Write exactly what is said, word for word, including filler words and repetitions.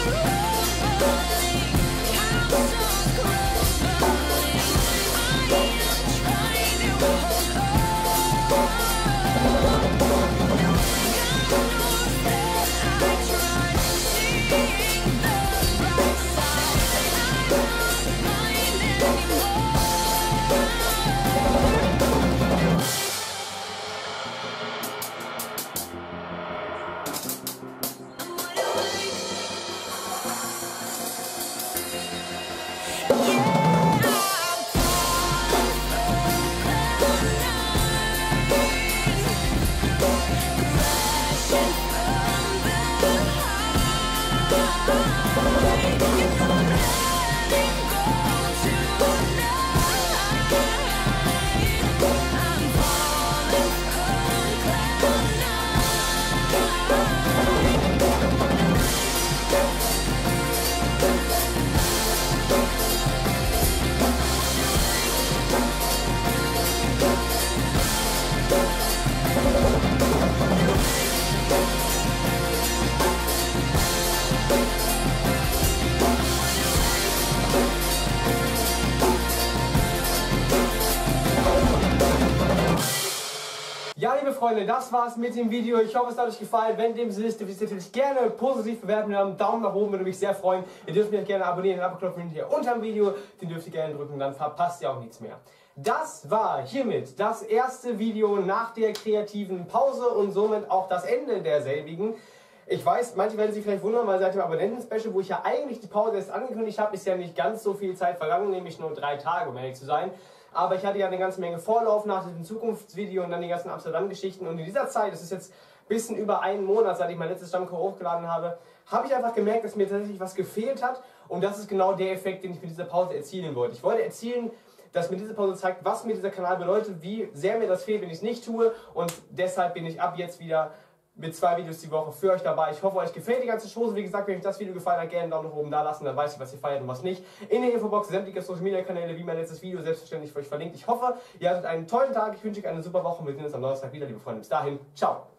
Ja, liebe Freunde, das war's mit dem Video. Ich hoffe, es hat euch gefallen. Wenn dem so ist, dürft ihr es natürlich gerne positiv bewerten. Einen Daumen nach oben würde mich sehr freuen. Ihr dürft mich gerne abonnieren, den Abo-Knopf hier unter dem Video. Den dürft ihr gerne drücken, dann verpasst ihr auch nichts mehr. Das war hiermit das erste Video nach der kreativen Pause und somit auch das Ende derselbigen. Ich weiß, manche werden sich vielleicht wundern, weil seit dem Abonnenten-Special, wo ich ja eigentlich die Pause erst angekündigt habe, ist ja nicht ganz so viel Zeit vergangen, nämlich nur drei Tage, um ehrlich zu sein. Aber ich hatte ja eine ganze Menge Vorlauf nach diesem Zukunftsvideo und dann die ganzen Amsterdam-Geschichten. Und in dieser Zeit, das ist jetzt ein bisschen über einen Monat, seit ich mein letztes Stammcore hochgeladen habe, habe ich einfach gemerkt, dass mir tatsächlich was gefehlt hat. Und das ist genau der Effekt, den ich mit dieser Pause erzielen wollte. Ich wollte erzielen, dass mir diese Pause zeigt, was mir dieser Kanal bedeutet, wie sehr mir das fehlt, wenn ich es nicht tue. Und deshalb bin ich ab jetzt wieder mit zwei Videos die Woche für euch dabei. Ich hoffe, euch gefällt die ganze Chose. Wie gesagt, wenn euch das Video gefallen hat, gerne einen Daumen nach oben da lassen, dann weiß ich, was ihr feiert und was nicht. In der Infobox sämtliche Social Media Kanäle, wie mein letztes Video, selbstverständlich für euch verlinkt. Ich hoffe, ihr hattet einen tollen Tag. Ich wünsche euch eine super Woche und wir sehen uns am Donnerstag wieder, liebe Freunde. Bis dahin, ciao!